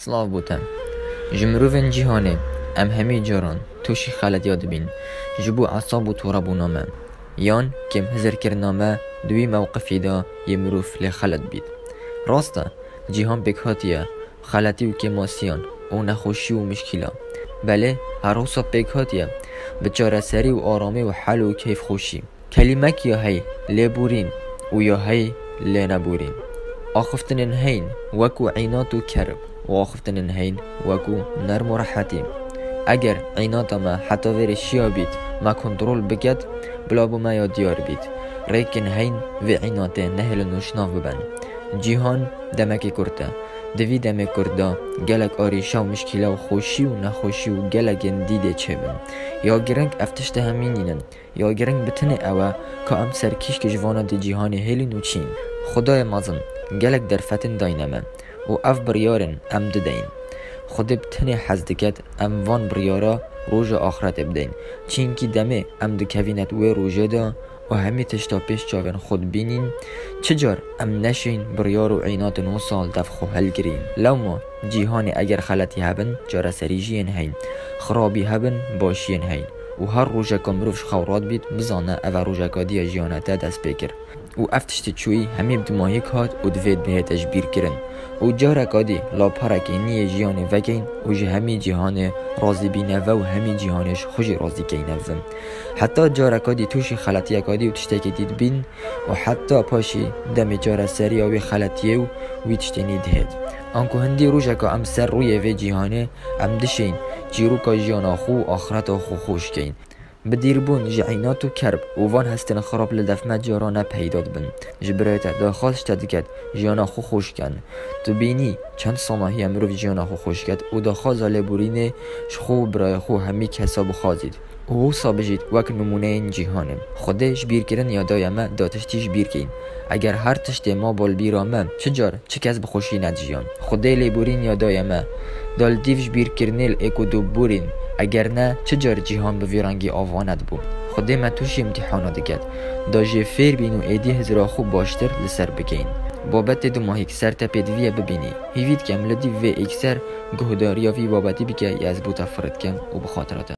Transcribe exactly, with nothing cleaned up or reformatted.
سلاف بوتم جمروفن جیهانه ام همی جاران توشی خلط یاد بین جبو عصاب و تورا بونامه یان کم هزر کرنامه دوی موقفی دا یه مروف لی خلط بید راسته جیهان بکهاتیه خلطی و کماسیان و نخوشی و مشکله بله هر روزا بکهاتیه بچاره سری و آرامی و حل و کیف خوشی کلمه یا هی لی بورین و یا هی لی نبورین آخفتن هین وکو عینات و کرب و آخفتن هین وکو نرم و راحتی اگر عینات ما حتی ویر شیا بید ما کنترول بکد بلا بو ما یا دیار بید ریکن هین و عینات نهل نوشناف ببن جیهان دمکی کرده دوی دمک کرده گلک آریشا و مشکله و خوشی و نخوشی و گلک دیده چه بن یا گرنگ افتشته همینینن یا گرنگ بتنه اوه که ام سرکیش که جوانا دی جیهان هیلی نوچین خدای مازن گلک در فتن داینمه و اف بریارن ام ددین خود بتنه حز دکت ام وان بریارا روژ آخرت ابدین چینکی دمه ام دکوینت و روژه دا و همی تشتا پیش چاون خود بینین چجار ام نشین بریار و عینات نو سال دفخو هل گرین لو ما جیهان اگر خلطی هبن جار سریجین هین خرابی هبن باشین هین و هر روژه که مروفش خوراد بید بزانه او روژه که دی جیانتا دست بکر و افتشتی چوی همی بدماهی کهات و دوید به تجبیر کرن و جاره که دی لاپارکی نیه جیان وگین و جه همی جیهان رازی بینه و همی جیهانش خوش رازی کینه و حتی جاره که دی توشی خلطیه که دی و تشتکی دید بین و حتی پاشی دم جاره سری آوی خلطیه و وی تشتینی دهید آنکو هندی روژه که ام سر روی وی جیهانه ام دشین جیرو که جیانا خو آخرت خو خوش کین بدیربون جعینات و کرب و وان هستن خراب لدف مجارانه پیداد بن جبرایت داخواست دکت جیانا خو خوش کن تو بینی چند ساماهی امروف جیانا خو خوش کد و داخواز لبورینه شخو برای خو همی کسا بخوازید و او سابجید وک نمونه این جیهانه خودش بیر کرن یادای ما داتشتیش بیر کین اگر هر تشت ما بال بیرامه چجار چه کس بخوشی ندجیان خوده لبورین یادای ما دال دیوش بیر کرنیل اکو دو بورین اگر نه چجار جیهان به ویرانگی آواند بود خودی من توش امتحانات دکت دا جه فیر بین و ایدی هزرا خوب باشتر لسر بگین بابت دو ماه اکسر تپیدویه ببینی هیوید کم لدی و اکسر گهداریا وی بابتی بکه یز بوتا فرد کم و بخاطرات